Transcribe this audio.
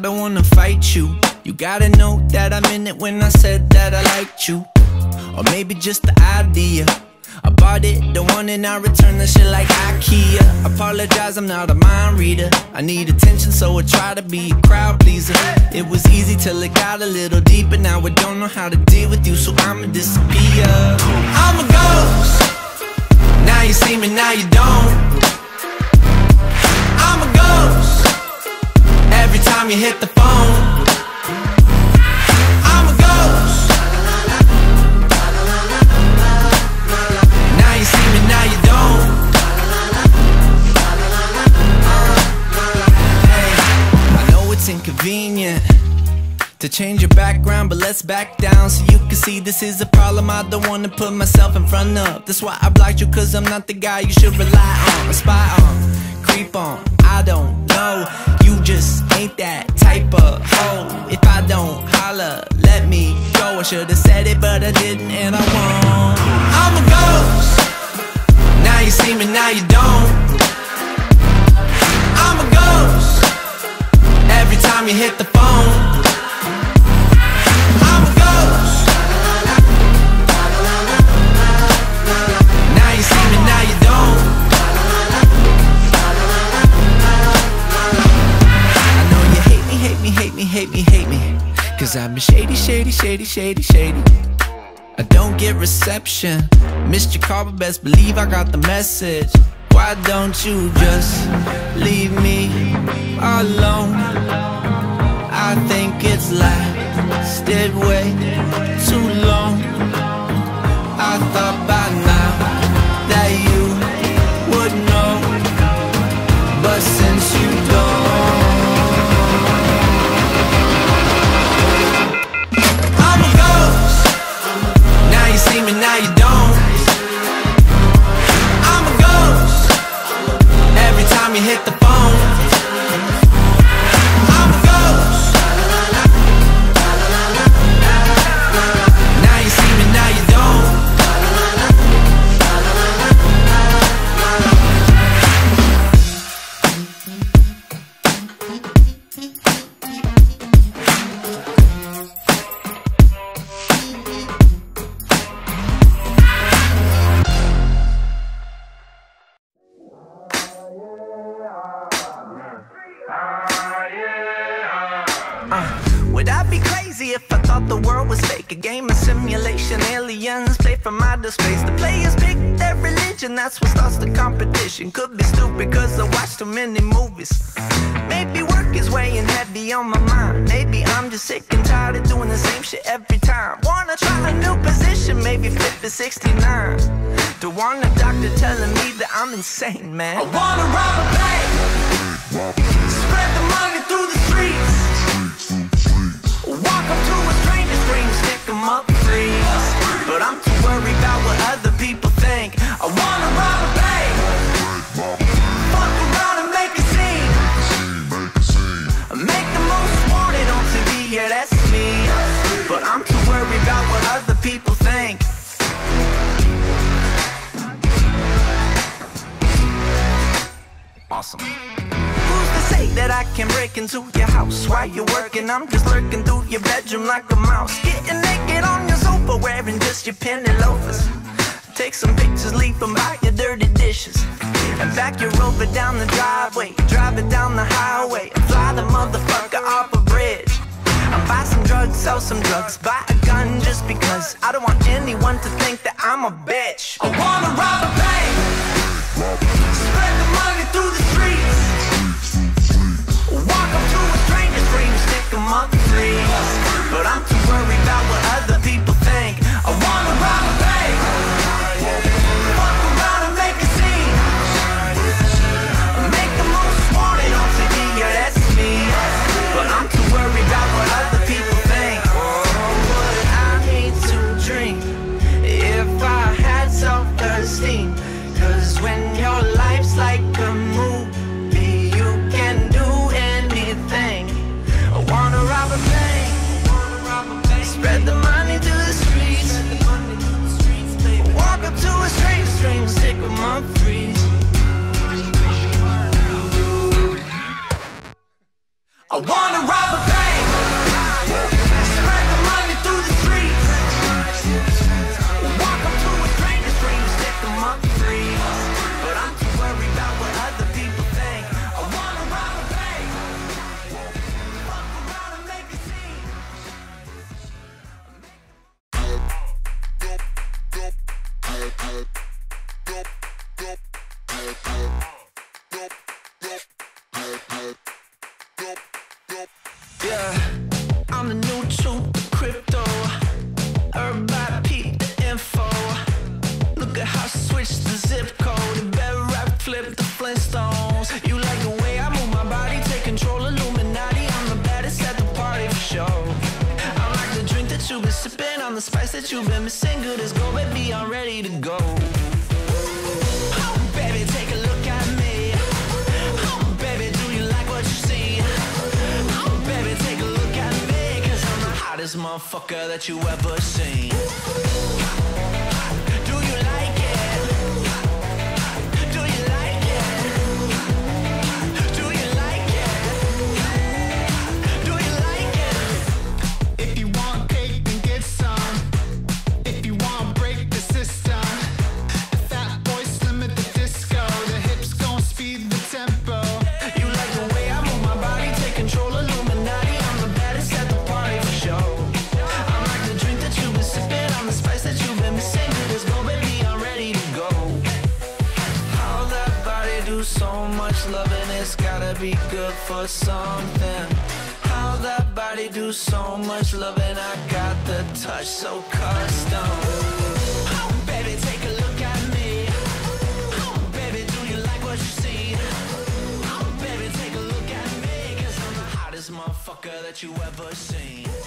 don't wanna fight you. You gotta know that I meant it when I said that I liked you. Or maybe just the idea. I bought it, don't want it, now return the shit like IKEA. Apologize, I'm not a mind reader. I need attention, so I try to be a crowd pleaser. It was easy till it got a little deeper. Now I don't know how to deal with you, so I'ma disappear. I'm a ghost. Now you see me, now you don't. I'm a ghost. Every time you hit the phone. I'm a ghost. Now you see me, now you don't. Hey, I know it's inconvenient to change your background, but let's back down so you can see this is a problem I don't wanna put myself in front of. That's why I blocked you, cause I'm not the guy you should rely on, or spy on, creep on. I don't know, you just ain't that type of hoe. If I don't holler, let me go. I should've said it, but I didn't, and I won't. I'm a ghost. Now you see me, now you don't. I'm a ghost. Every time you hit the phone. I'm a ghost. Now you see me, now you don't. I know you hate me, hate me, hate me, hate me, hate me, cause I've been shady, shady, shady, shady, shady. I don't get reception. Missed your call, but best believe I got the message. Why don't you just leave me alone? I think it's lasted way too long. I thought by now that you would know, but since you don't. I'm a ghost. Now you see me, now you don't. I'm a ghost. Every time you hit the phone. I'm a ghost. Now you see me, now you don't. Would I be crazy if I thought the world was fake? A game of simulation, aliens play from outer space. The players pick their religion, that's what starts the competition. Could be stupid cause I watch too many movies. Maybe work is weighing heavy on my mind. Maybe I'm just sick and tired of doing the same shit every time. Wanna try a new position, maybe flip to 69. Don't want a doctor telling me that I'm insane, man. I wanna rob a bank, spread the money through the streets. Walk up to a stranger's dream, stick 'em up, freeze. But I'm too worried about what other people think. I wanna rob a bank, fuck around and make a scene. Make the most wanted on TV, yeah that's me. But I'm too worried about what other people think. Awesome. Who's to say that I can break into your house while you're working? I'm just lurking through your bedroom like a mouse. Getting naked on your sofa, wearing just your penny loafers. Take some pictures, leave them by your dirty dishes. And back your rover down the driveway, drive it down the highway, and fly the motherfucker off a bridge. And buy some drugs, sell some drugs, buy a gun just because I don't want anyone to think that I'm a bitch. I wanna rob a bank, spread the money through the streets. Walk up to a stranger's dream, stick 'em up, freeze. But I'm too worried about what other people think. I wanna rob a bank, fuck around and make a scene. Make the most wanted on TV, yeah that's me. But I'm too worried about what other people think. Would I need to drink if I had self-esteem? Cause when your life's like a movie, you can do anything. I wanna rob a bank, spread the money to the streets. Walk up to a stranger's dream, stick 'em up, freeze. I I wanna rob a bank, spread the money through the streets, walk up to a stranger's dream, stick them up free. But I'm too worried about what other people think. I wanna rob a bank, fuck around and make a scene. Yeah, I'm the new truth, the crypto. Everybody peep the info. Look at how I switched the zip code. The better rap flip the Flintstones. You like the way I move my body, take control, Illuminati. I'm the baddest at the party for sure. I'm like the drink that you've been sipping, I'm the spice that you've been missing. Good as gold, baby, I'm ready to go. Oh, baby, take a look at me. Oh, baby, do you like what you see? Oh, baby, take a look at me, 'cause I'm the hottest motherfucker that you ever seen. Do you like it? Do you like it? Do you like it? Do you like it? If you want cake, then get some. If you want, break the system. The fat boys slim at the disco. The hips gon' speed the tempo. You like the way I move my body, take control, Illuminati. I'm the baddest at the party for sure. I'm like the drink that you've been sipping, I'm the spice that you've been missing. Good as gold, baby, I'm ready to go. How that body do so much loving, it's gotta be good for something. How that body do so much loving, I got the touch so custom. Oh, baby, take a look at me. Oh, baby, do you like what you see? Oh, baby, take a look at me, 'cause I'm the hottest motherfucker that you ever seen.